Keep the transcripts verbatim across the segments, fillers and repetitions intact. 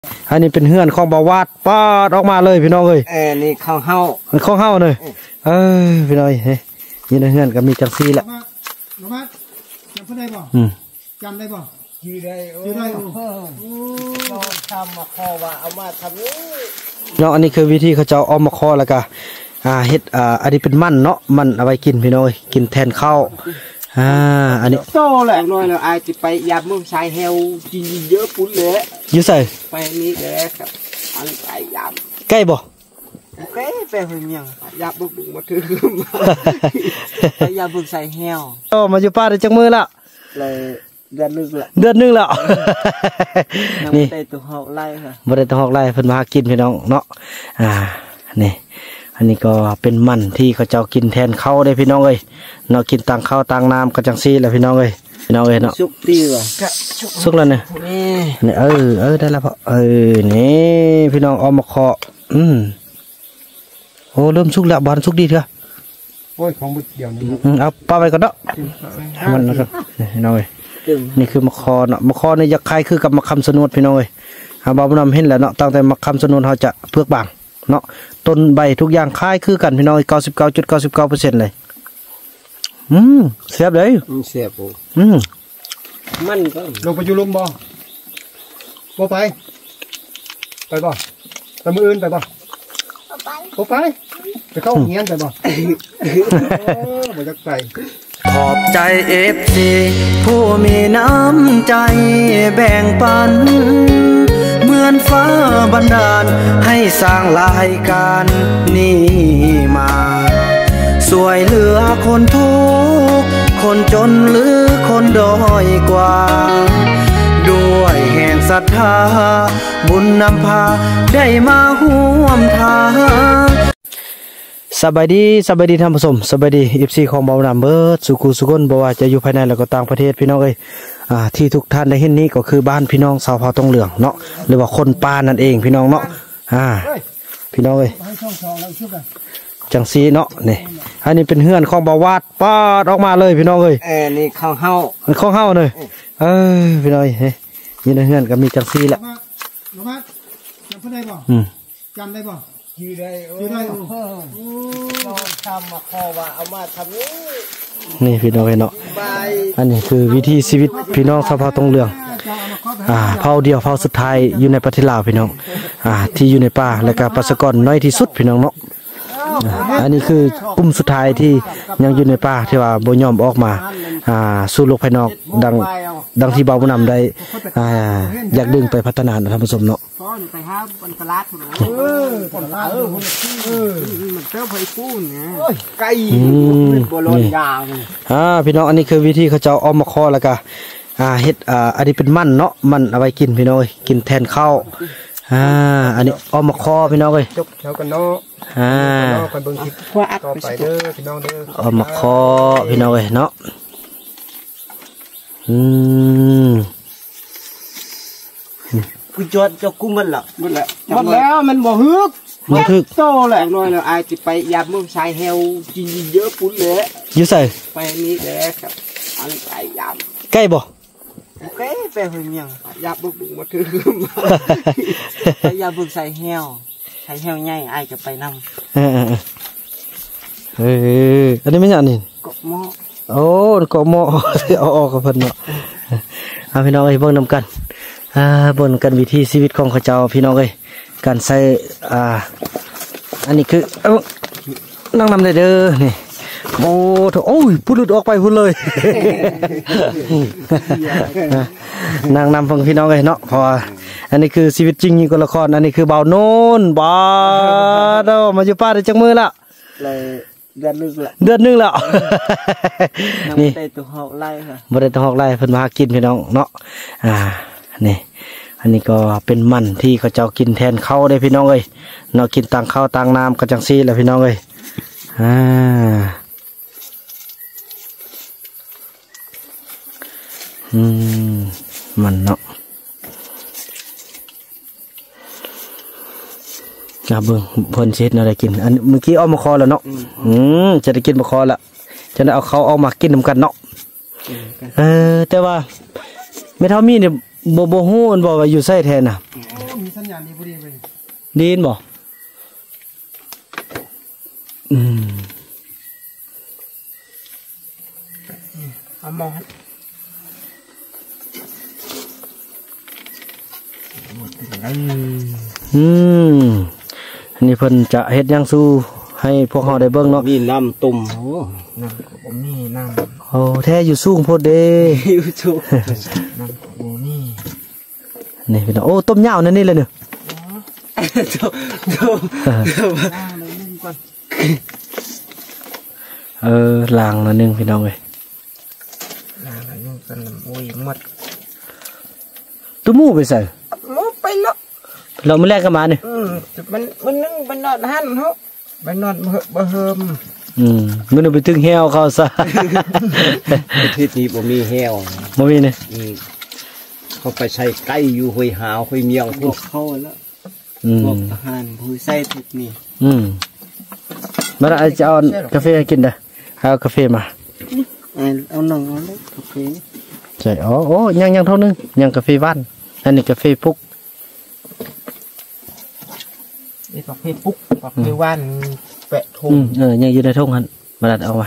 อันนี้เป็นเฮือนของบาวาดป้าออกมาเลยพี่น้องเลยเออนี่ข้าวเฮาข้าวเฮาเลยเออพี่น้องเฮ้ยนี่ในเฮือนก็มีจังซี่แหละจำได้บ่จำได้บ่ยืดได้ยืดได้โอ้ทำมาคอว่าเอามาทำนี้เนาะอันนี้คือวิธีเขาจะเอามาคอแล้วก็อ่าเฮ็ดอ่าอันนี้เป็นมันเนาะมันเอาไว้กินพี่น้องกินแทนข้าวอ่าอันนี้โตแหละน้อยแล้วไอจะไปยามเมืองชายเฮลกินเยอะปุ๊บเลยอยู่ใส่ไปนี่เลยครับอันไปยามใกล้บ่ใกล้ไปเฮียงยามบุกมาถือไปยามเมืองชายเฮลโอ้มาอยู่ป้าได้จังมือละเลยเดือนนึงละเดือนนึงแล้วนี่ได้ตัวหอกไล่ค่ะบ่ได้ตัวหอกไล่เพิ่นมากินพี่น้องเนาะอ่านี่อันนี้ก็เป็นมันที่เขาเจ้ากินแทนข้าวได้พี่น้องเอ้ยเนาะกินต่างข้าวต่างน้ำก็จังซี่แหละพี่น้องเอ้ยพี่น้องเอ้ยเนาะสุกดีว่ะสุกแล้วเนี่ยนี่เออเออได้แล้วพอเออนี่พี่น้องเอามาเคาะอืมโอ้เริ่มสุกแล้วบานสุกดีเถอะโอ้ยของบุตรเดียวนี่เอาป้าไปก่อนเนาะมันนะครับพี่น้องเอ้ยนี่คือมะคอเนาะมะคอเนี่ยอยากคล้ายคือกับมะคำสนุดพี่น้องเอ้ยอาบ่าวนำเห็นแล้วเนาะตั้งแต่มะคำสนุดเขาจะเพือกบางเนาะต้นใบทุกอย่างคล้ายคือกันพี่น้องเก้าสิบเก้าจุดเก้าสิบเก้าเปอร์เซ็นต์เลยอืมเสียบเลยเสียบอืมมันก็ลงไปอยู่ลุมบ่บ่ไปไปบ่ไปมืออื่นไปบ่บ่ไปไปเข้าเงี้ยนไปบ่บ่จักไปขอบใจเอฟซีผู้มีน้ำใจแบ่งปันเหมือนฟ้าบันดาลให้สร้างรายการนี้มาสวยเหลือคนทุกคนจนหรือคนด้อยกว่าด้วยแห่งศรัทธาบุญนำพาได้มาห่วมทางสบายดีสบายดีท่านผู้ชมสบายดีเอฟซีของเบาหนำเบิร์ดสุขุสุขนบอกว่าจะอยู่ภายในและก็ต่างประเทศพี่น้องเอ้ยอ่าที่ทุกท่านได้เห็นนี้ก็คือบ้านพี่น้องชาวเผ่าตงเหลืองเนาะหรือว่าคนป่านั่นเองพี่น้องเนาะอ่าพี่น้องเอ้ยจังซีเนาะนี่อันนี้เป็นเฮือนของบาวาดป้าออกมาเลยพี่น้องเอ้ยเออนี่ข้าวเฮาข้าวเฮาเลยเออพี่น้องเฮ้ยนี่ในเฮือนก็มีจังซีแหละจำได้บ่จำได้บ่ยืดได้ยืดได้โอ้ทำมาคอว่าเอามาทำนี้นี่พี่น้องเนาะอันนี้คือวิธีชีวิตพี่น้องชาวเผ่าตงเหลืองอ่าเผ่าเดียวเผ่าสุดท้ายอยู่ในประเทศลาวพี่น้องอ่าที่อยู่ในป่าและก็ประชากรน้อยที่สุดพี่น้องเนาะอันนี้คือกลุ่มสุดท้ายที่ยังอยู่ในป่าที่ว่าบ่ยอมออกมาอ่าสู่โลกภายนอกดังดังที่เบาบุญนำได้อ่าอยากดึงไปพัฒนาท่านผู้ชมเนาะไปหาบนตลาดเออตลาดเออเออมันเจ้าไผ่ปูนเนี่ยไก่บัวลอยยาวอ่าพี่น้องอันนี้คือวิธีเขาจะเอามาคอแล้วก็อ่าเฮ็ดอ่าอันนี้เป็นมันเนาะมันเอาไว้กินพี่น้องกินแทนข้าวอ่าอันนี้เอามาคอพี่น้องเลยจบแถวกันเนาะอ่าคนเบิ่งคลิปต่อไปเด้อพี่น้องเด้อเอามาคอพี่น้องเลยเนาะอืมกูจอดจะกู้มันละมันละมันแล้วมันบ่ฮึกมันฮึกโตแหละน้อยแล้วไอจะไปยามเมืองชายเฮลกินเยอะปุ๊บเลยอยู่ใส่ไปนี่เลยครับอันไปยามใกล้บ่ใกล้ไปเฮียงยามบุกมาถือไปยามเมืองชายเฮลชายเฮลใหญ่ไอจะไปนำเออเอออันนี้ไม่ใช่นี่กบหม้อโอ้กบหม้อเอาออกกับเพิ่นเนาะเอาพี่น้องเอ้ยเบิ่งนำกันอ่าบนกันวิธีชีวิตของข้าเจ้าพี่น้องเอ้ยการใส่อ่าอันนี้คือนั่งนำได้เด้อนี่โอ้โอ้ยพูดหลุดออกไปพูดเลยนั่งนำฟังพี่น้องเอ้ยเนาะพออันนี้คือชีวิตจริงยิ่งกว่าละครอันนี้คือเบาโน่นบ้าเด้อมาอยู่ป้าได้จังมือละเดือนนึงละเดือนนึงแล้วนี่ได้ตัวหอกไล่ค่ะบ่ได้ตัวหอกไล่เพิ่นมากินพี่น้องเนาะอ่านี่อันนี้ก็เป็นมันที่เขาเจ้ากินแทนข้าวได้พี่น้องเอ้ยเนาะกินต่างข้าวต่างน้ำก็จังซี่แหละพี่น้องเอ้ยอ่าอืมมันเนาะกระเบื้องเพิ่นเช็ดอะไรกินอันเมื่อกี้เอามาคอแล้วเนาะอืมจะได้กินมาคอละจะได้เอาเขาเอามากินนำกันเนาะเออแต่ว่าไม่เท่ามีเนี่ยโบโบฮู้อันบอกว่าอยู่ไส้แทนน่ะมีไส้สัญญาณดีพอดีเลยดีนบ่อืมเอามองอืมอันนี้เพิ่นจะเฮ็ดหยังสู้ให้พวกเราได้เบิ่งเนาะมีน้ำตุ่มโอ้น้ำผมมีน้ำโอ้แท้อยู่สูงโพดเด้อยู่ชุกน้ำผมมีนี่พี่น้องโอ้ต้มยาวนั่นนี่เลยเนี่ยเดี๋ยวเดี๋ยวเดี๋ยวล้างเลยนึงก่อนเออล้างละนึงพี่น้องเอ้ยล้างเลยนึงกันโอ้ยหมดตุ้มูไปใส่หมดไปแล้วเรามาแลกกันมาเนี่ยอืมมันมันนึงมันนอนหันเขาไปนอนเบิ่เฮิมอืมมันเอาไปตึงแฮวเขาซะที่นี้บ่มีแห้วบ่มีเนี่ยอืมเขาไปใช้ไก่อยู่ห้วยหาวห้วยเมียงพพววกกเขาแล้วอืมพวกทหารผู้ใส่ทุกนี่อืมมาเอาจะเอากาแฟให้กินเด้อเอากาแฟมาเอาหนังเอาเลยโอเคใช่อ๋อโอ้ยังยังเท่านึงยังกาแฟหวานอันนี้กาแฟพุกนี่ปักเพปุ๊กปักเพว่านแปะทอืงมเออยังอยู่ในทุ่งหั่นมาดัดเอาไว้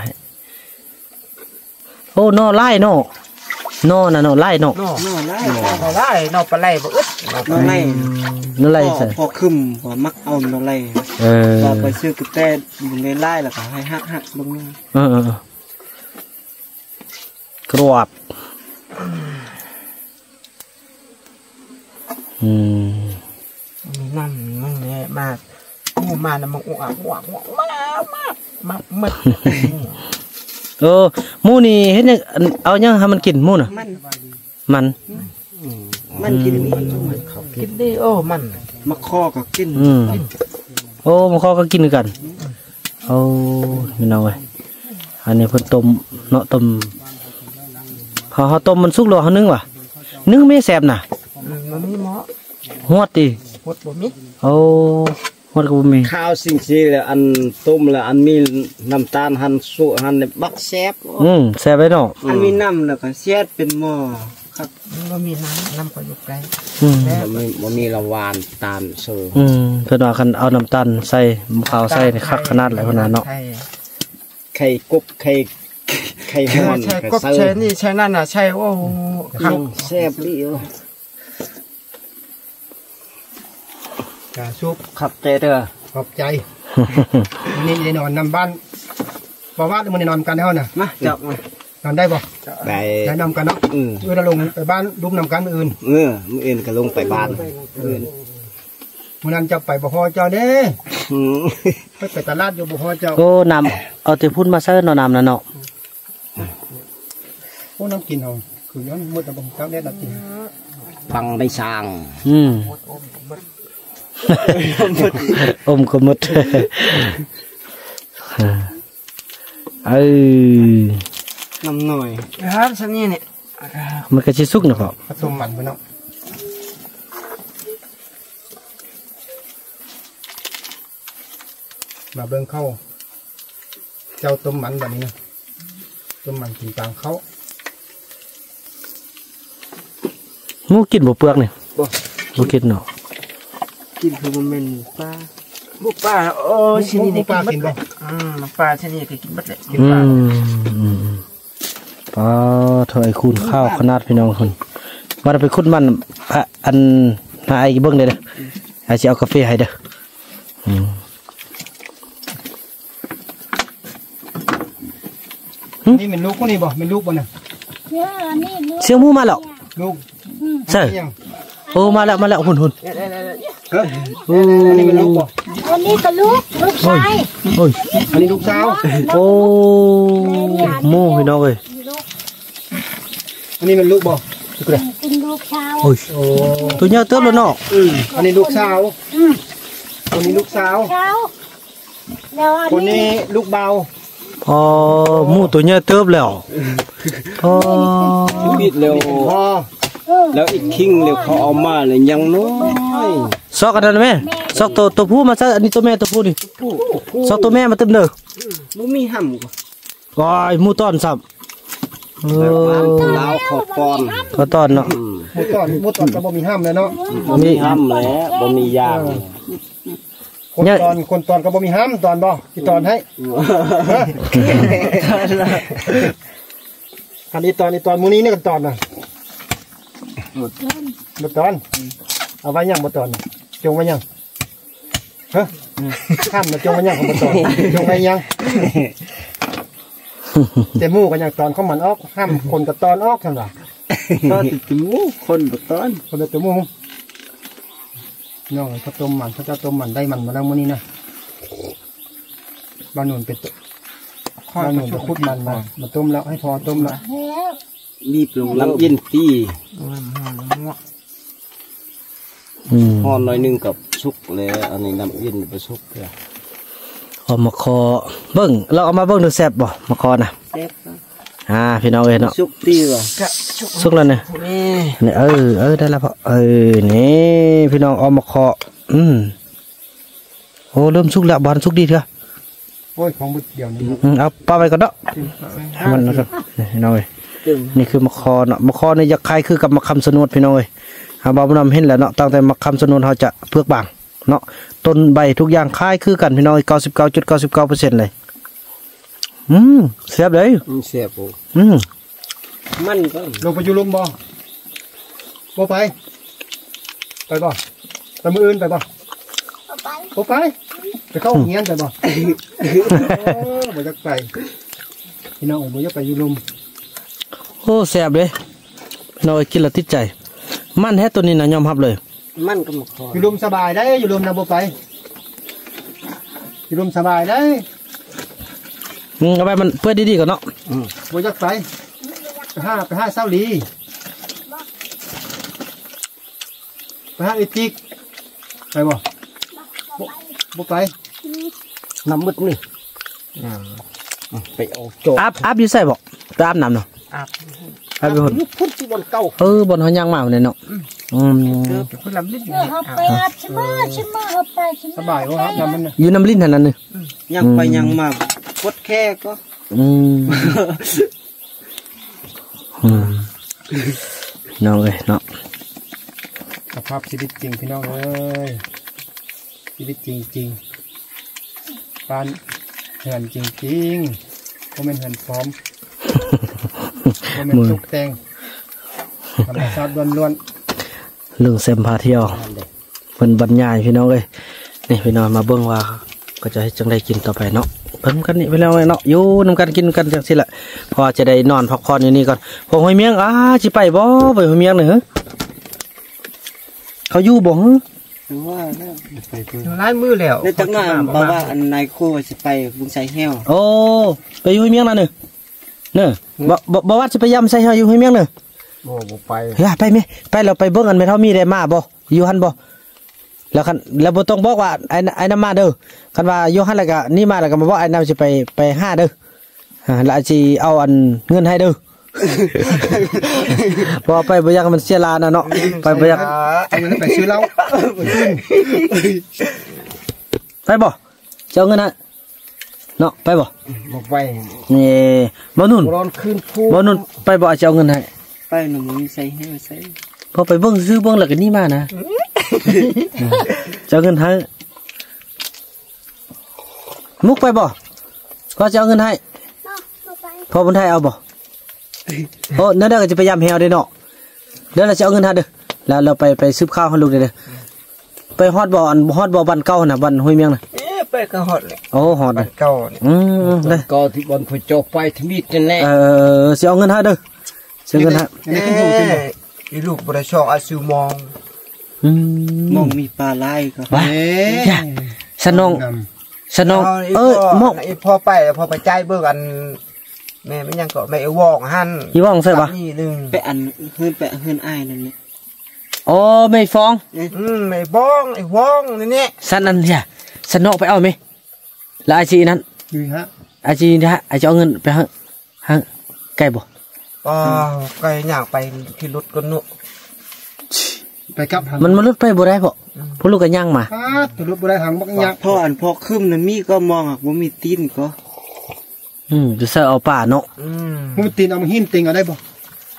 โอ้นอไล่นอนอน่ะนอไล่นอนอหนอไล่หนอไล่หนอปลาไหลบ่อึดหนอปลาไหลนอไล่ใส่พอคึมพอมักเอาหนอไล่เออพอไปซื้อกระแตอยู่ในไล่แล้วก็ให้หักหักลงมาเออเออเออกรอบอืมมีน้ำมันแน่มากโอ้มาแล้วมันอ้วกอ้วกอ้วกมากมากมากมากเออหมูนี่เฮ็ดหยังอันเอาหยังให้มันกินหมูน่ะมันมันมันกินกินได้โอ้มันมาคอก็กินอืมโอ้มันเขาก็กินกันโอ้ไม่เอาไว้อันนี้เพิ่นต้มเนาะต้มเขาเขาต้มมันสุกแล้วเขานึ่งว่ะนึ่งไม่แซ่บน่ะมันมีหมอฮวดดิหดบ่มีโอ้ฮวดก็บ่มีข้าวสิ่งที่แล้วอันต้มแล้วอันมีน้ำตาลหั่นสุหั่นบักแซ่บอืมแซ่บไว้เนาะอันมีน้ำแล้วก็เสียดเป็นหม้อครับมันก็มีน้ำน้ำก็อยู่ไกลอืมบ่มีบ่มีละหวานตาลเสืออืมเพิ่นว่าคันเอาน้ำตาลใส่มะพร้าวใส่นี่คักขนาดหลายขนาดเนาะใช่ไข่กบไข่ไข่ฮ้อนใช่ไข่กบเสืใช่อนี่ใช่นั่นน่ะใช่โอ้ขังแซ่บดีอยู่กาชุบขับใจเด้อขอบใจวันนี้ได้นอนนำบ้านบอกว่ามันได้นอนกันเท่าน่ะมาจับมานอนได้บ่ไปได้นำกันเนาะอือเวลาลงไปบ้านรุมนำกันมื้ออื่นเออมื้ออื่นก็ลงไปบ้านอื่นมื้อนั้นจะไปบ่พอเจ้าเด้อือไปไปตลาดอยู่บ่พอเจ้าโอ้น้ำเอาแต่พุ่นมาเสิร์ฟเนาะน้ำนั่นเนาะโอ้น้ำกินเอาคือย้อนมืดตะบงเจ้าแน่ตะกินฟังไม่สร้างอืมอมก็หมดเอ้ยน้ำหน่อยครับสันนี่เนี่ยมันก็สิสุกนะพ่อผสมมันไปเนาะมาเบิ่งเข้า เจ้าต้มมันแบบนี้นะต้มมันกินกลางเขาหมูกินบ่เปลือกนี่บ่กินเนาะกินคือมันเป็นปลาบุกปลาโอ้ชนิดนี้ปลากินบ่อืมปลาชนิดนี้กินบัดเลยกินอืปลามอืมปลาเท่าไอ้คูณข้าวขนาดพี่น้องคนว่าไปขุดมันอะอันหาไอ้เบิ่งเด้อเด้อไอ้สิเอากาแฟให้เด้ออืมนี่เป็นลูกคนนี้บ่เป็นลูกบ่น่ะเสียงหมูมาแล้วลูกใช่ยังโอ้มาแล้วมาแล้วหุ่นหุ่นเฮ้ยโอ้อันนี้เป็นลูกบ่วันนี้ก็ลูกลูกชายโอ้ยอันนี้ลูกสาวโอ้หมูพี่น้องเอ้ยอันนี้เป็นลูกบ่ลูกเลยเป็นลูกชาวโอ้ยโอ้ตัวเนี้ยเติบแล้วเนาะอืมอันนี้ลูกสาวคนนี้ลูกสาวชาวแล้วอันคนนี้นี้ลูกเบาอ๋อหมูตัวเนี้ยเติบแล้วอ๋อปิดเร็วพ่อแล้วอีกคิงเร็วเขาเอามาเลยยังน้อยซอกกันนั่นแม่ซอกตัวตัวผู้มาซะอันนี้ตัวแม่ตัวผู้นี่ซอกตัวแม่มาเต็มเด้อบ่มีห่ำกว่าว้ายหมูต้อนซ้ำเออลาวขอปอนก็ต้อนเนาะอืมหมดตอนหมดตอนก็บ่มีห้ามแล้วเนาะบ่มีห้ำแล้วบ่มียางคนตอนคนตอนก็บ่มีห้ามตอนบ่ที่ตอนให้คันนี้ตอนนี้ตอนมื้อนี้เนี่ยกันตอนน่ะหมดหมดตอนเอาไว้ยังหมดตอนจงไว้ยังฮะห้ามมาจงไว้ยังของหมดตอนจงไว้ยังแต่หมู่กันอย่างตอนเขามันออกห้ามคนกับตอนออกซั่นล่ะตอนติดหมูคนบ่ตอนคนละตัวหมู่น้องเขาต้มมันเขาจะต้มมันได้มันมาแล้วมื้อนี้นะบ้านหนุนเป็นตัวบ้านหนุนจะขุดมันมามาต้มแล้วให้พอต้มแล้วบีบลงน้ำยินตีอืมห่อหน่อยหนึงกับสุกแล้วอันนี้น้ำยินไปสุกแล้วเอามาคอเบิ่งเราเอามาเบิ่งดูแซ่บบ่มาคอน่ะเจ็บอ่าพี่น้องเอ้ยเนาะสุกตีว่ะสุกแล้วเนี่ยนี่นี่เออเออได้แล้วพอเออนี่พี่น้องเอามาเคาะอืมโอ้เริ่มสุกแล้วบานสุกดีเถอะโอ้ยของบุดเดี๋ยวนี้อืมเอาปลาไปก่อนเนาะให้มันนะครับนี่พี่น้องเอ้ยตึงนี่คือมะคอเนาะมะคอนี่จะคล้ายคือกับมะคำสนวดพี่น้องเอ้ยหาบ่าวบ่นำเห็นแล้วเนาะตั้งแต่มะคำสนวดเขาจะเพือกบางเนาะต้นใบทุกอย่างคล้ายคือกันพี่น้องเก้าสิบเก้าจุดเก้าสิบเก้าเปอร์เซ็นต์เลยอืมแซ่บเลยมันเสียบโอ้อืมมันก็ลงไปอยู่ลุมบ่บ่ไปไปบ่ไปมืออื่นไปบ่บ่ไปไปเข้าเงียนไปบ่บ่จักไปพี่น้องบ่อยากไปอยู่ลุมโอ้แซ่บเลยพี่น้องเอ้ยกินแล้วติดใจมันแท้ตัวนี้นะยอมรับเลยมันก็มาคออยู่ลุมสบายได้อยู่ลุมนะบ่ไปอยู่ลุมสบายได้อืมเอาไปมันเพื่อดีๆก่อนเนาะบ่จักไปไปหาไปหาเศร้าลีไปหาอีจิกไปบ่บ่บ่ไปน้ำมึดนี่ไปเอาโจกอาบอาบอยู่ใส่บอกไปอาบน้ำเนาะอาบอาบไปคนพุทธที่บนเก่าเออบนเขาย่างมาเนี่ยเนาะอืมเกือบคนลำลิ้นอยู่เออเขาไปอาบชิมาชิมาเขาไปชิมาสบายบ่ครับน้ำมันน่ะอยู่น้ำลิ้นเท่านั้นเลยยังไปยังมาปดแค่ก็อืมอืมน้องเลยเนาะสภาพชีวิตจริงพี่น้องเอ้ยชีวิตจริงจริงบ้านเหือนจริงจริงก็เป็นเหือนพร้อมก็เป็นตุกแต่งธรรมชาติล้วนเรื่องเซมพาเที่ยวเป็นบรรยายพี่น้องเลยนี่พี่น้องมาเบิ่งว่าก็จะให้จังได้กินต่อไปเนาะเพิ่มกันนี่ไปแล้วเนาะอยู่นำกันกินกันจังสิแหละพอจะได้นอนพักผ่อนอยู่นี่ก่อนพอหอยเมียงอ้าจิไปบ่ไปหอยเมียงหนึ่งเขาอยู่บ่ฮะว่าแล้วๆร้ายมือแล้วในตั้งนานบอกว่าอันนายครูจะไปบุงไซแห้วโอ้ไปอยู่หอยเมียงนั่นหนึ่งเนอะบ่บ่บ่ว่าจะไปยำใส่เฮาอยู่หอยเมียงหนึ่งโอ้บ่ไปเฮ้ยไปไหมไปเราไปเบิ่งกันไหมเท่ามีได้มาบ่อยู่หันบ่แล้วคันแล้วบ่ต้องบอกว่าไอ้ไอ้น้ำมาเด้อคันว่าอยู่หันแล้วก็นี่มาแล้วก็มาบอกไอ้น้ำสิไปไปห้าเด้ออ่าแล้วสิเอาอันเงินให้เด้อ พอไปบ่อยากให้มันเสียลานะเนาะไปบ่อยากเอาเงินไปซื้อเหล้าไปบ่จะเอาเงินให้เนาะไปบ่บ่ไปนี่บ่นุ่นร้อนคืนพูบ่นุ่นไปบ่จะเอาเงินให้ไปหนุ่มบุงไซแห้วใส่พอไปเบิ่งซื้อเบิ่งแล้วก็นี่มานะจะเอาเงินให้มุกไปบ่ก็จะเอาเงินให้เขาไปพอบนไทยเอาบ่โอ้นั่นเด้อก็จะไปยำแฮวได้เนาะเดี๋ยวเราจะเอาเงินให้เด้อแล้วเราไปไปซื้อข้าวให้ลูกเด้อไปฮอดบ่อันฮอดบ่บ้านเก่าน่ะบ้านห้วยเมียงน่ะเอ๊ะไปก็ฮอดเลยโอ้ฮอดเลยเก่าเนี่ยอืมเด้อก็ที่บนพโจกไปทมิดนั่นแหละเออสิเอาเงินให้เด้อสิเอาเงินให้อันนี้คืออยู่จริงบ่อีลูกบริชองอาซูมองอืมมองมีปลาไหลก็ว่าอย่าสนองสนองเอ้ยมอกอีพอไปพอไปใจเบิกอันแม่ไม่ยังก็ไม่วอกหันอีว่องใส่บ่นี่นึงไปอันเฮือนไปเฮือนอ้ายนั่นนี่โอ้ไม่ฟ้องอืมไม่บ้องไอ้ว่องนี่นี่สันนั่นอย่าสนองไปเอาไหมแล้วอาชีนั้นอยู่ฮะอาชีนี่ฮะอาจจะเอาเงินไปให้ให้ไกลบ่อ๋อก็อยากไปขี่รถกันนุไปกลับหันมันมันลดไปบ่ได้บ่พวกลูกก็ย่างมาฮะตัวรถบ่ได้หังบักยักษ์พ่ออันพอขึ้นน่ะมีก็มองอ่ะว่ามีตีนก็อืมจะใส่เอาป่าเนาะอืมมึงตีนเอามาหินติงเอาได้บ่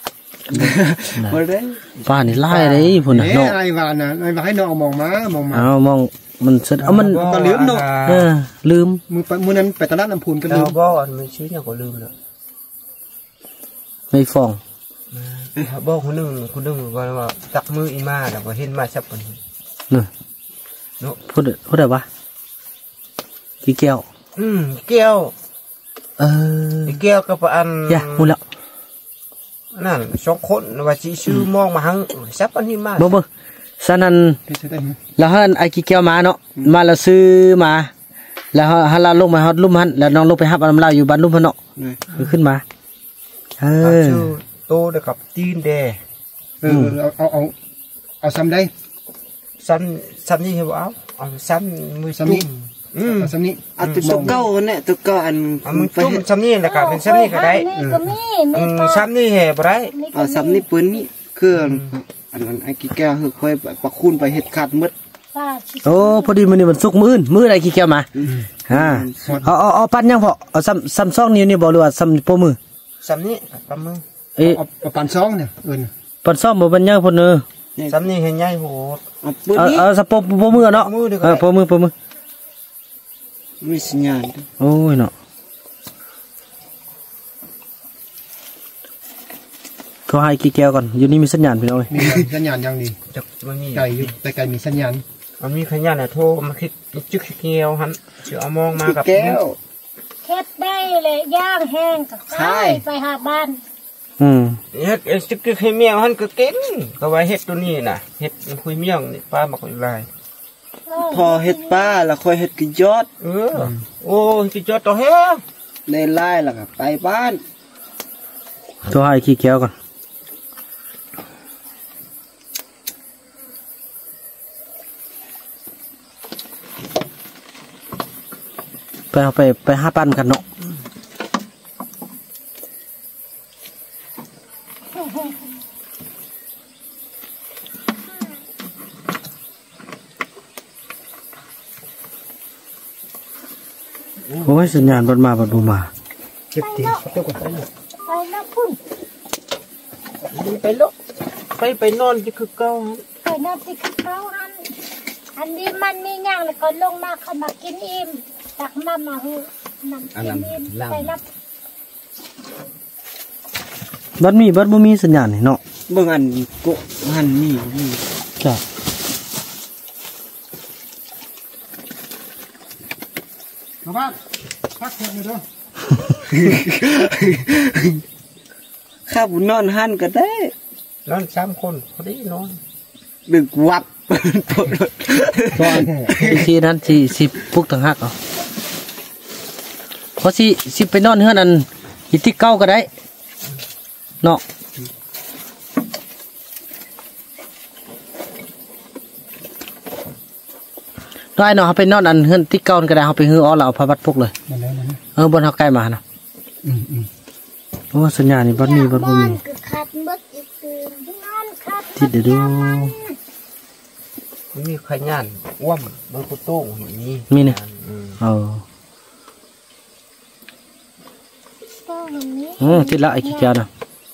บ่ได้ป้านี่ไล่เลยพุ่นน่ะเอ๊ะเนาะไอ้วานน่ะไอ้วานให้น้องเอามองมามองมาเอามองมันเสร็จเอามันก็ลืมเนาะเออลืมมือไปมือนั้นไปตลาดน้ำพูนก็ลืเรามบอกอันมันชื่อเนี่ยก็ลืมแล้วไม่ฟ้องบอกคนหนึ่งคนหนึ่งว่าว่าตักมืออีมาแล้วก็เห็นมาซับกันนี่พูดพูดได้ปะกี่แก้วอืมแก้วเออแก้วกับอันอย่าพูดแล้วนั่นสองคนว่าสิชื่อมองมาหังซับอันนี้มาบ่บ่ฉะนั้นเฮ็ดได้ไหมแล้วฮันไอ้กี่แก้วมาเนาะมาแล้วซื้อมา แล้วฮันเราลงมาฮอดลุ่มหันแล้วน้องลงไปหับอันเราอยู่บ้านลุ่มหันเนาะขึ้นมาเออชื่อโตเด้กับตีนแดเออเอาเอาเอาเอาซ้ำได้ซ้ำซ้ำนี่เหรอเอาเอาซ้ำมือซ้ำนี้จุ่มอืมเอาซ้ำนี้อันตัวเก้าเนี่ยตัวเก้าอันมึงจุ่มซ้ำนี่แหละครับเป็นซ้ำนี่ก็ได้นี่ก็มีมีอืมปลาซ้ำนี่แห่บ่ได้นี่ก็เอาซ้ำนี่ปืนนี่คืออันนั้นไอ้กี่แก้วคือค่อยปักคูณไปเฮ็ดขาดหมดปลาสิโอ้พอดีมื้อนี้มันสุกมื้ออื่นมื้อไอ้กี่แก้วมาอ่าเอาเอาเอาปั้นยังพอเอาซ้ำซ้ำซองนิ้วนี่บ่หรือว่าซ้ำโปมือซ้ำนี่ปั๊มมือเอ้ยเอาเอาปานซองเนี่ยเอิ้นปั้นซ่อมบ่เป็นยังพุ่นเด้อซ้ำนี่เห็นใหญ่โหดเอาปืนเอานี่เอาสะโปโปมือเนาะมือเดียวกันเออโปมือโปมือมีสัญญาณโอ้ยเนาะก็ให้กี่แก้วก่อนอยู่นี่มีสัญญาณพี่น้องเอ้ยมีสัญญาณอย่างดีจักมันมีไก่อยู่แต่ไก่มีสัญญาณมันมีสัญญาณน่ะโทรมาคลิกจึกเกียวหันสิเอามองมากับเฮ็ดได้เลยย่างแห้งกับข้าวไปหาบ้านอืมเฮ็ดจึกคือให้เมียหันก็เก่งก็ว่าเฮ็ดตัวนี้น่ะเฮ็ดคุยเมียงนี่ป้ามาคุยลายเออพอเฮ็ดป้าแล้วค่อยเฮ็ดกินยอดเออโอ้สิจอดต่อเฮ็ดในไล่แล้วก็ไปบ้านตัวให้กี่แก้วก่อนไปเอาไปไปห้าปั้นกันเนาะโอ้ยสัญญาณบัดมาบัดบ่มาเก็บตีเจ้าก่อนไปนะพุ่นไปลกไปไปนอนที่คือเก่าไปนะที่เขาหันอันนี้มันมีย่างแล้วก็ลงมาเขามากินอิ่มตักน้ำมาหือน้ำกินอิ่มไปรับบัดมีบัดบ่มีสัญญาณนี่เนาะเบิ่งอันโกะหันนี่นี่จ้ะมาบ้านพักเถอะนี่เด้อข้าบุนอนหันก็ได้นอนสามคนพอดีนอนดึกวับตอนอีกทีนั้นสิสิปลุกต่างหากเอาเพราะสิสิไปนอนเฮือนอันอีที่เก่าก็ได้เนาะได้เนาะเขาไปนอนอันเฮือนที่เก่าก็ได้เขาไปฮืออ้อแล้วเอาผ้าบัดพกเลยนั่นแล้วนั่นเออบนเขาใกล้มานะอืมอืมโอ้สัญญาณนี่บัดมีบัดบ่มีก็ขาดเบิดอีกคืนนอนขาดทิดเดี๋ยวดูมันมีขยันอ้วมบนกุตู้นี่มีเนี่ยเออต้องนี้อืมทิดละไอ้ขี้แก้วนะ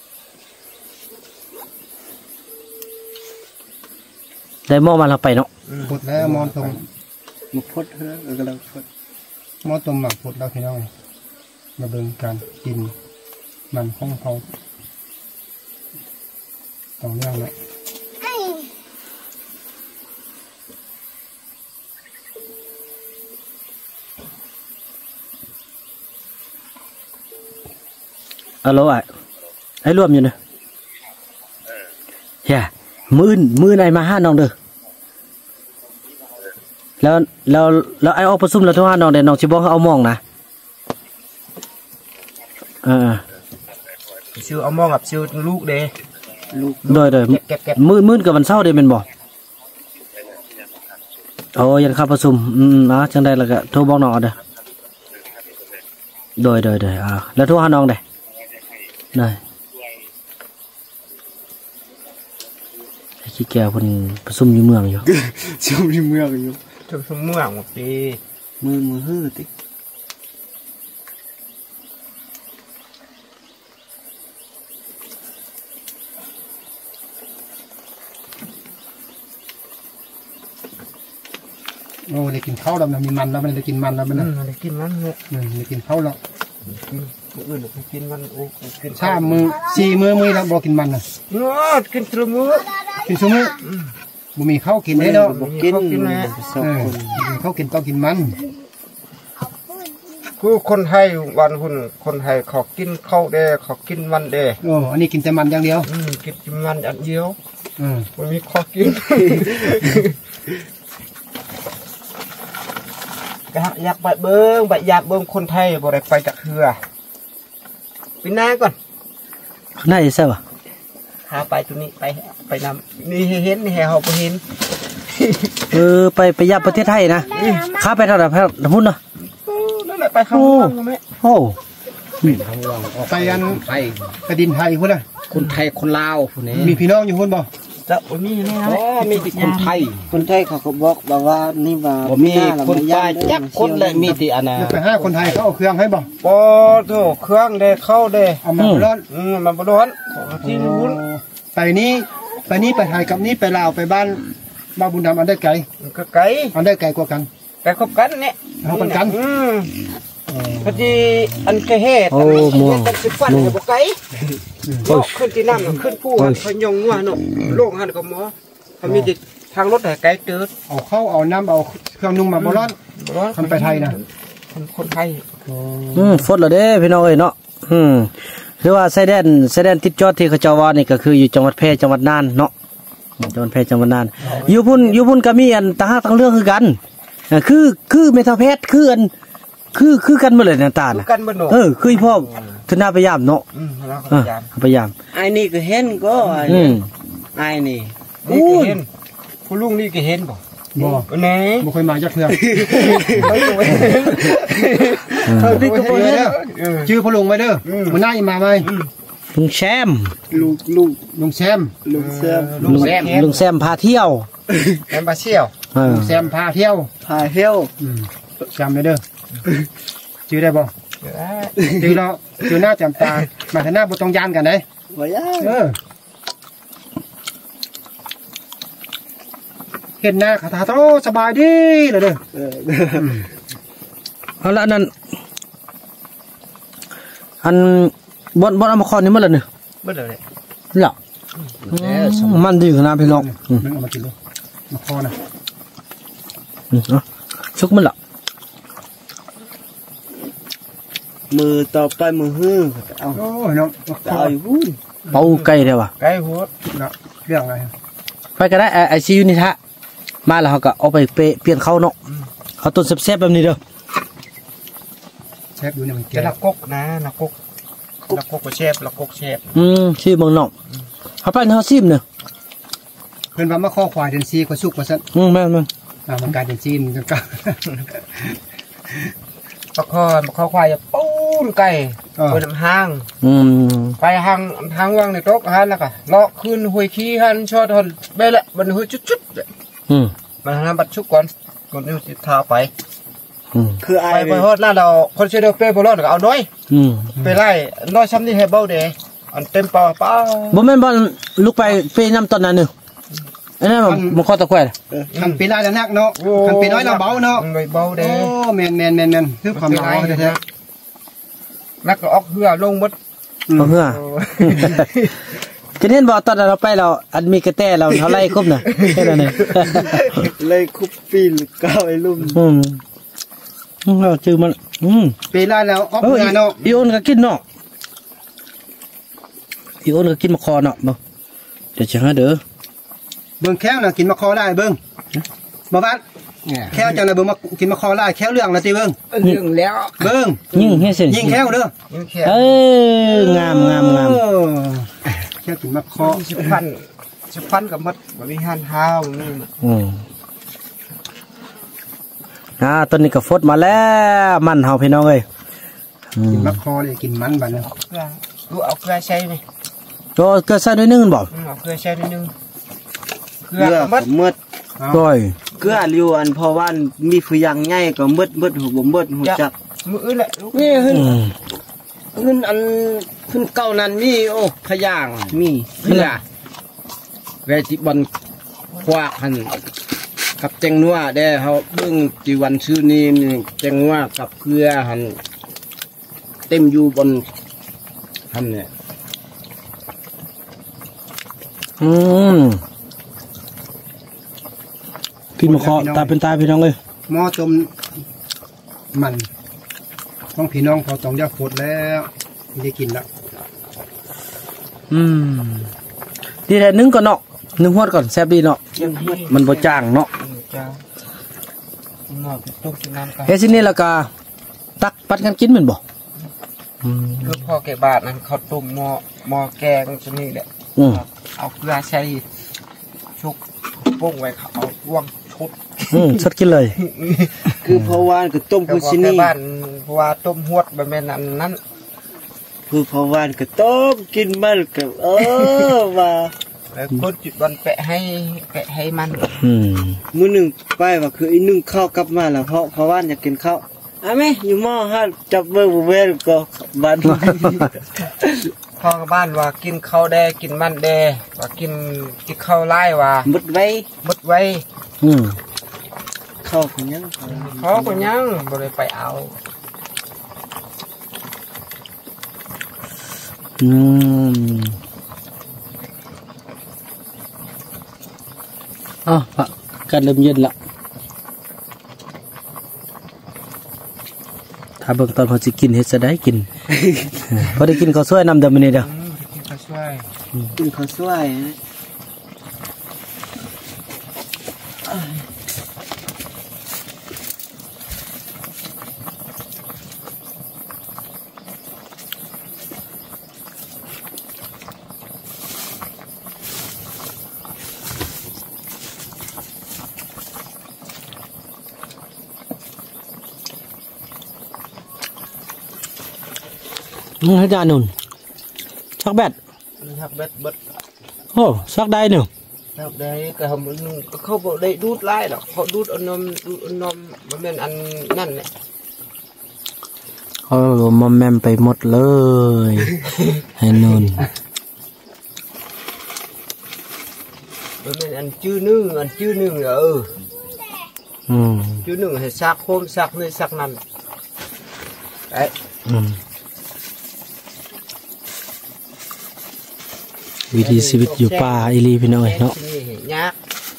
ได้หม้อมาเราไปเนาะพดแล้วมอนตรงมาพดเฮ้อแล้วก็เราพดมอนตรงหมักพดแล้วพี่น้องมาเบิ่งการกินมันของเขาต้องเรื่องละอะโหลอ่ะไอ้รวมอยู่เนี่ยเฮียมือมือไหนมาห้าน้องเด้อแล้วแล้วแล้วไอ้ออกประชุมแล้วทุกห้าน้องเดี๋ยวน้องชิบอกเขาเอามองนะเออชื่อเอามองกับชื่อลูกเด้ลูกโดยโดยเก็บเก็บมือมือกับวันเสาร์เดี๋ยวเป็นบ่โอ้ยันเข้าประชุมอืมนะจังได้แล้วก็โทรบอกน้องเอาเด้อโดยโดยโดยอ่าแล้วโทรหาน้องเด้อได้ไอ้ขี้แก้วเพิ่นประชุมอยู่เมืองอยู่ชมที่เมืองอยู่ทุกเมื่อหมดปีมือมือฮื้อติมโอ้ได้กินข้าวแล้วนะมีมันแล้วมันได้กินมันแล้วมันอืนะมได้กินมันเนี่ยอืมได้กินข้าวแล้วมื้ออื่นไปกินมันโอ้กินชามือสี่มือมือแล้วบ่กินมันน่ะเนาะกินตรมื้อกินซุมื้อบ่มีข้าวกินได้เนาะบ่กินกินนะสองเออคนกินข้าวกินต้องกินมันคือคนไทยวันหุ่นคนไทยเขากินข้าวแดเขากินมันแดโอ้อันนี้กินแต่มันอย่างเดียวอืมกินมันอันเดียวอืมมันมีข้อกินอยากไปเบิ้งไปอยากเบิ้งคนไทยบ่ได้ไปจากเรือปีหน้าก่อนน่าจะใช่ป่ะหาไปตัวนี้ไปไปนำนี่เห็นนี่เฮาบ่เห็นเออไปไปยาประเทศไทยนะข้าไปเท่าไหร่เท่าไหร่พุ่นเนาะนั่นแหละไปข้างล่างมั้ยโอ้ไปอันไปกระดินไทยพุ่นน่ะคนไทยคนลาวผู้นี้มีพี่น้องอยู่พุ่นบ่จะบ่มีนี่อ๋อมีแต่คนไทยคนไทยเขาก็บอกบอกว่านี่ว่าบ่มีคนใต้จักคนเลยมีแต่อันน่ะแล้วไปหาคนไทยเขาเอาเครื่องให้บ่ปอโตเครื่องได้เข้าได้เอามาร้อนอืมมันบ่ร้อนที่นู้นไปนี้ไปนี้ไปไทยกับนี้ไปลาวไปบ้านบ้านบุญดำอันได้ไกลมันก็ไกลอันได้ไกลกว่ากันไกลครบกันเนี่ยเอากันกันอืมพอดีอันเคเฮ็ดโอ้ม่วงอันสิฟันก็บ่ไกลเนาะขึ้นที่น้ำขึ้นผู้หันพยองงัวเนาะโลกหันก็หมอเขามีแต่ทางรถให้ไกลเติดเอาเข้าวเอาน้ำเอาเครื่องนุ่งมาบ่ร้อนบ่ร้อนทำไปไทยนะคนคนไทยอืมฟดแล้วเด้พี่น้องเอ้ยเนาะอืมคือว่าไซแดนไซแดนติดจอดที่เขาเจ้าว่านี่ก็คืออยู่จังหวัดแพร่จังหวัดน่านเนาะจังหวัดแพร่จังหวัดน่านอยู่พุ่นอยู่พุ่นก็มีอันต่างหากต่างเรื่องคือกันอ่าคือคือเมทาเพชรคืออันคือคือกันหมดเลยหน้าตาคือน่ะกันบ่เนาะเออคือพ่อธนาพยายามเนาะอืมแล้วก็เอพอยายามพยายามไอ้นี่ก็เห็นก็ไอ้อืนี่มไอ้นี่นี่ก็เห็นคุณลุงนี่ก็เห็นบ่บ่ไหนบ่เคยมาจักเทื่อเขาก็เห็นเออพี่ก็บ่เห็นเออชื่อพ่อลุงไว้เด้อมื้อหน้าอีมาไหมลุงแชมป์ลูกลูกลุงแซมลูกแซมลุงลุงแซมพาเที่ยวแอมบาเชียวเออลุงแซมพาเที่ยวพาเที่ยวอืมจำได้เด้อชื่อได้บ่เดี๋ยวนะชื่อเราชื่อหน้าจำตามาทางหน้าบ่ต้องยานกันเด้บ่ยากเออเห็นหน้าคาถาโตสบายดีเลยเด้อเออเอาละอันนั้นอันบอนบอนเอามาคอนนี่มาแล้วเนี่ยเบ่เลยหรอมันดีขนาดพี่น้องอืมมึงเอามากินดูมาคอนะอืมเอาชุกมันหรอมือต่อไปมือฮื้อเอาโอ้ยน้องมาคอเอาอยู่พุ่นเป่าไก่ได้วะไก่หัวเนาะเรื่องอะไรไปก็ได้ไอไอซียูนี่ทะมาแล้วเขาก็เอาไปเปะเปลี่ยนเข้าเนาะเขาต้นแซ่บๆแบบนี้เด้อเชฟอยู่เนี่ยมันจะแก่ละกกนะละกกละกกก็เชฟละกกเชฟอืมชื่อเมืองนอกเขาไปเฮาซิมเนาะเพิ่นว่ามาคอควายเดนซีก็สุกว่าซั่นอืมแม่นแม่นอ่ามันกลายเป็นจีนกันก็ปลาคอปลาคอควายจะปูนไก่บนห้างอืมไปห้างทางว่างในโต๊ะฮันแล้วก็เลาะขึ้นห้วยขี้ฮันชอดฮันเบละมันห้วยจุดๆอืมมันทำบัตรชุกก่อนก่อนที่จะทาไปอืมคือไอ้ไปไปฮอดหน้าเราคนเชื่อเดเป้พอรอดก็เอาน้อยอืมไปไล่น้อยช้ำที่เฮเบิลเดย์อันเต็มเปล่าป้าบ่แม่นบ่ลูกไปเฟยน้ำตอนนั้นนึงอันนั้นมันมันข้อตะแควคันปีลายแล้วนักเนาะคันปีน้อยเราเบาเนาะเบาเดโอ้ย์แม่นแม่นแม่นแม่นคือความหนาวแท้นักก็ออกเหือลงมดเอาเพื่อจะเห็นบ่ตอนนั้นเราไปเราอันมีกระแตเราเขาไล่ครบน่ะแค่นั้นเองเลยคุปปีนก้าวไอ้ลุ่มอืมเราจือมันอืมๆปีลายแล้วออกเออเงาเนาะอีโอนก็กินเนาะอีโอนก็กินมะคอเนาะบ่เดี๋ยวจะหาเด้อเบิ่งแค้วน่ะกินมะคอได้เบิ่งบ่บ้านแค้วจังได๋เบิ่งมากินมะคอได้แค้วเรื่องน่ะติเบิ่งเรื่องแล้วเบิ่งยิ่งเฮ็ดเส้นยิงแค้วเด้อยิ่งแค่เอ้ยงามงามงามโอ้แค้วกินมะคอสิบพันสิบพันกับมดบริหารห้าวนี่อืมอ่าตอนนี้ก็ฟดมาแล้วมันเฮาพี่น้องเอ้ยอืกิมนมะคอเลยกินมันบัดนี้เกลือดูเอาเกลือใช้ไหมก็เกิดซะด้วยนึงบ่เอาเกลือใช้นิดนึงเกลืเกลืออมัก็ดมืดก้อยเกลืออยู่อันเพราะว่ามีผู้ยังใหญ่ก็มืดมืดหูบ่มืดหูจักมืออื่นแหละลูกนี่ขึ้นอืมขึ้นอันขึ้นเก่านั้นมีโอ้ขย่างมีเพื่อเวทีบอลควักหันกับแจงนัวได้เขาเบิ่งจีวันชื่อนี้แจงนัวกับเกลือหันเต็มอยู่บนหันเนี่ยอืมกินมะเคาะตาเป็นตาพี่น้องเลยหม้อต้มมันของพี่น้องพอต้องยาฝดแล้วไม่ได้กินแล้วอืมนี่แหละนึ่งก่อนเนาะนึ่งฮอดก่อนแซ่บดีเนาะมันบ่จางเนาะจ้าหม้อต้มกินน้ำกันเฮ็ดสินี่แล้วก็ตักปัดกันกินแม่นบ่อืมคือพ่อแกบาทนั้นเขาต้มหม้อหม้อแกงจะนี่แหละอืมเอาเกลือใส่ชุกปุ้งไว้เขาเอาว่วงชุดอืมสดกินเลยคือเพราะว่าก็ต้มแต่คือว่าสิแกนี่บ้านเพราะว่าต้มหวดแบบนั้นอันนั้นคือเพราะว่าก็ต้มกินมันก็เออว่าแล้วคนจุดวันแปะให้แปะให้มันอืมมื้อหนึงไปว่าคืออีนึ่งข้าวกลับมาแล้วเพราะเพราะว่าอยากกินข้าวอ่ะแม่อยู่หม้อฮะจับเบิ่งบ่แม่นก็บ้านพ่อกับบ้านว่ากินข้าวแดกินมันแดว่ากินกินข้าวไล่ว่าหมดไว้หมดไว้อืมข้าวคือหยังเขาก็ยังบ่ได้ไปเอาอืมอ๋ออากาศเริ่มเย็นละถ้าเบิ่งตอนพอสิกินเฮ็ดจะได้กิน พอได้กินข้าวสวยนำเดิมมื้อนี้เด้ออืมกินข้าวช่วยกินข้าวสวยนะอืมให้จานนุ่นชักแบตนี่ครับเบ็ดเบ็ดโอ้ชักได้หนึ่งครับได้ก็ทำนึงก็เขาบ่ได้ดูดไล่หรอกเขาดูดเอานมดูดเอานมมันเป็นอันนั่นแหละเขารวมมอมแมมไปหมดเลย ให้นุ่นมันเป็นอันชื่อนึงอันชื่อนึงเอออืมชื่อนึงให้ซักโคมซักนี่ซักนั่นไอ้อืมวิถีชีวิตอยู่ป่าอีหลีพี่น้อยเนาะนี่ยาก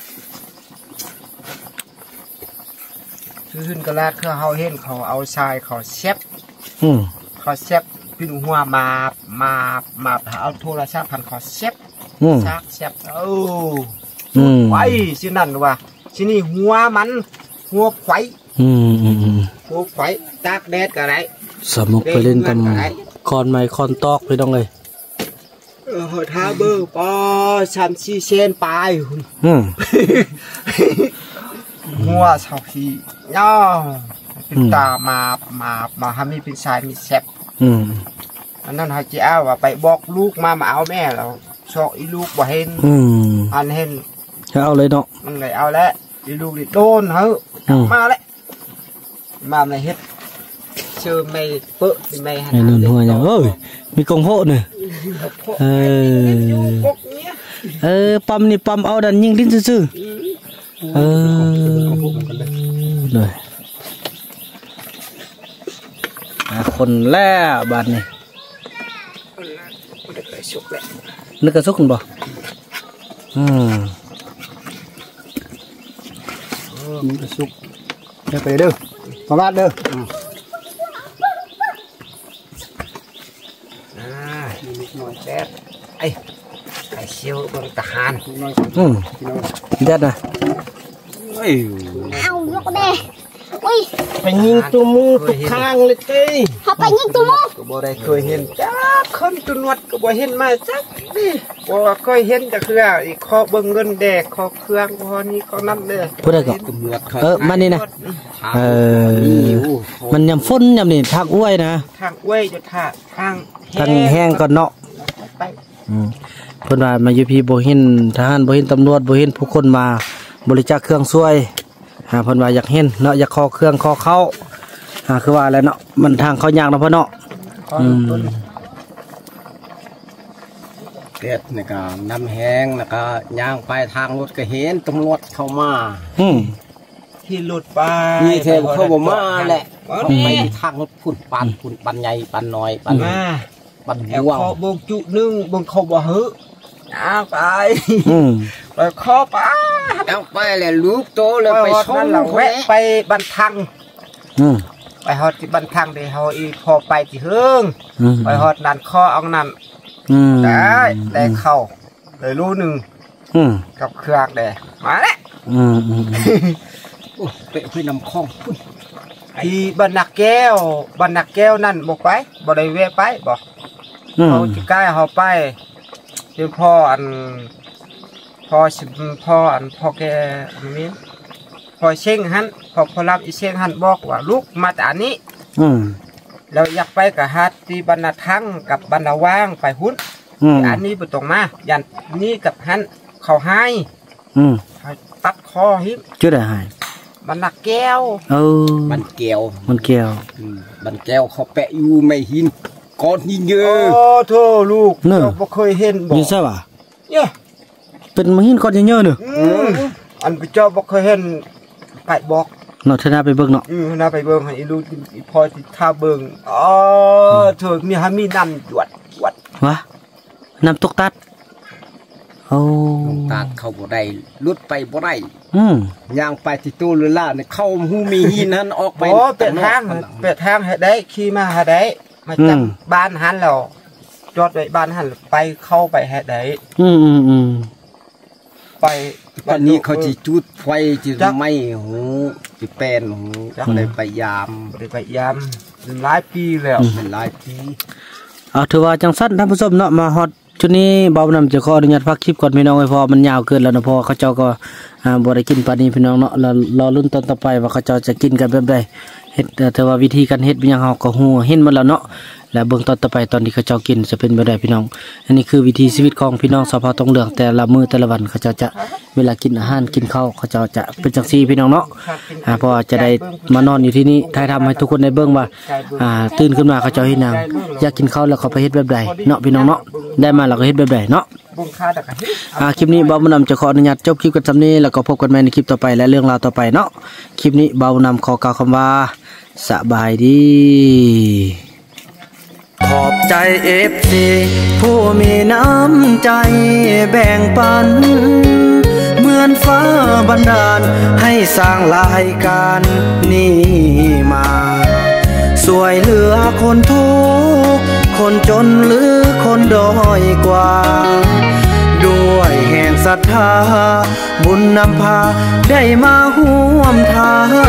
คือขึ้นกระลาดคือเขาเห็นเขาเอาทรายเขาเช็บอืมเขาเช็บเป็นหัวมามามาเอาโทรศัพท์พันเขาเช็บอืมซักเช็บโอ้อืมไฟสินั่นว่ะสินี่หัวมันหัวไฟอืมอืมอืมหัวไฟตากแดดก็ได้สมุกไปเล่นตำคอนไม้คอนตอกพี่น้องเลยเออท้าเบอร์ปอสามสี่เซนปลายอืมหัวเสาพีย่อเป็นตามามามาทำให้เป็นสายมีแซบอืมอันนั้นเขาจะเอาว่าไปบอกลูกมามาเอาแม่แล้วชอกอีลูกบ่เห็นอืมอันเห็นจะเอาเลยเนาะมันเลยเอาแล้วอีลูกนี่โดนเฮ้อืมมาแล้วมาในเฮ็ดเชื่อไม่เปิดไม่หันให้นุ่นหัวอย่างเอ้ยมีกองโหเนี่ยเออพวกเนี้ยเออปั๊มนี่ปั๊มเอาดันยิงลิ้นซื่อๆเออเลยหาคนแล้วบาดนี่มันได้ไปสุกแล้วนึกกระสุกกันบ่อืมมันจะสุกได้ไปเด้อตลาดเด้ออ่านิดหน่อยแซ่บไอ้ไอ้เชี่ยวเบางทหารน้อยอืมเด็ดนะเอ้ยเอาลูกเด้อุ้ยไปยิงตัวมือตัวข้างเลยเต้เขาไปยิงตัวมูก็บ่ได้เคยเห็นจ้าคนตุนวัดก็บ่เห็นมาจักนี่บ่เคยเห็นจักคืออีกขอเบิ่งเงินแดกขอเครื่องขอนี้ขอนั้นเด้อพูดได้ก่อนเออมันนี่นะเออมันยำฝนยำนี่ทางอ้วยนะทางอ้วยจะทางทางทางแห้งก่อนเนาะไปอืมเพิ่นว่ามาอยู่พี่บ่เห็นทหารบ่เห็นตำรวจบ่เห็นผู้คนมาบริจาคเครื่องช่วยหาเพิ่นว่าอยากเห็นเนาะอยากขอเครื่องขอเข้าหาคือว่าอะไรเนาะมันทางเขายากเนาะพ่อเนาะขออืมต้นเด็ดนี่ก็น้ำแห้งแล้วก็ย่างไปทางรถก็เห็นตำรวจเข้ามาอืมที่หลุดไปมีเทมเข้ามาแหละไปทางรถพุ่นปันพุ่นปันใหญ่ปันน้อยปันมาปันแอบบวงคอเบิ่งจุนึงเบิ่งเขาบ่ฮึย่างไปอืมไปคอไปเอาไปแหละลูกโตเลยไปชนั่มนเราแวะไปบันทังอืมไปฮอดที่บันทังได้เฮาอีพอไปที่เฮิงอืมไปฮอดนั่นคอเอานั่นอืมได้ได้เข้าเลยรู้หนึ่งอืมกับเครื่องแดมาแล้วอืมอืมโอ้เปะไปนำคลองพุ่นที่บันนักแก้วบันนักแก้วนั่นบอกไปบ่ได้แวะไปบอกอืมเขาจะใกล้เขาไปเดี๋ยวพ่ออันพ่อสิพ่ออันพ่อแกอันนี้พ่อเช่งหันพ่อพอรับอีเช่งหันบอกว่าลูกมาจากอันนี้อืมแล้วอยากไปกับฮัตที่บรรณาทั้งกับบรรณาว่างไปหุ้นอืมอันนี้ไปตรงมายันนี้กับหันเขาให้อืมให้ตัดคอหิมชื่ออะไรหายบรรณาแก้วเออบันแก้วมันแก้วอืมบันแก้วเขาแปะอยู่ไม่หินก้อนยิงเยโอ้อะโธ่ลูกเนอะเราบ่เคยเห็นบอกนี่ใช่ป่ะเนี่ยเป็นมหินก้อนเยอะๆเนอะอืมอันพระเจ้าบ่เคยเห็นไปบอกเนาะเธอน่าไปเบิ่งเนาะอืมน่าไปเบิ่งให้ลูกอีพอสิท่าเบิ่งอ๋อเธอมีหามีน้ำหยดหยดวะน้ำตกตัดโอ้ลงตาดเข้าบ่ได้ลุดไปบ่ได้อืมย่างไปที่ตู้เรือล่าเนี่ยเข้าหูมีหินนั้นออกไปโอ้เปิดทางเปิดทางให้ได้ขี่มาให้ได้มาจากบ้านหันแล้วจอดไว้บ้านหันไปเข้าไปให้ได้อืมอืมอืมไปตอนนี้เขาจีจุดไฟจีไหม้หูจีแปนหูเลยไปยามบ่ได้ไปยามหลายปีแล้วเป็นหลายปีเอาถือว่าจังสั้นท่านผู้ชมเนาะมาฮอดจุดนี้เบานำจะขออนุญาตพักคลิปก่อนพี่น้องไว้พอมันยาวเกินแล้วนะพอเขาเจ้าก็อ่าบ่ได้กินปานนี้พี่น้องเนาะแล้วรอรุ่นตอนต่อไปว่าเขาเจ้าจะกินกันแบบใดเฮ็ดแต่ว่าวิธีการเฮ็ดเป็นหยังเฮาก็ฮู้เห็นหมดแล้วเนาะและเบื้องตอนต่อไปตอนที่เขาเจ้ากินจะเป็นแบบใดพี่น้องอันนี้คือวิธีชีวิตของพี่น้องชาวเผ่าตองเหลืองแต่ละมื้อแต่ละวันเขาเจ้าจะเวลากินอาหารกินข้าวเขาเจ้าจะเป็นจังซี่พี่น้องเนาะอ่าเพราะว่าจะได้มานอนอยู่ที่นี่ถ่ายทำให้ทุกคนได้เบิ่งว่าอ่าตื่นขึ้นมาเขาเจ้าเฮ็ดหยังอยากกินข้าวแล้วเขาไปเฮ็ดแบบใดเนาะพี่น้องเนาะได้มาแล้วก็เฮ็ดแบบใดเนาะบุญค่าตะกะเฮ็ดอ่าคลิปนี้เบาบุญนำจะขออนุญาตจบคลิปกันสำนี้แล้วก็พบกันใหม่ในคลิปต่อไปและเรื่องราวต่อไปเนาะคลิปนี้เบาบุญนำขอกล่าวคำว่าสบายดีขอบใจเอฟซีผู้มีน้ำใจแบ่งปันเหมือนฟ้าบันดาลให้สร้างรายการนี้มาสวยเหลือคนทุกข์คนจนหรือคนด้อยกว่าด้วยแห่งศรัทธาบุญนำพาได้มาห่วมทาง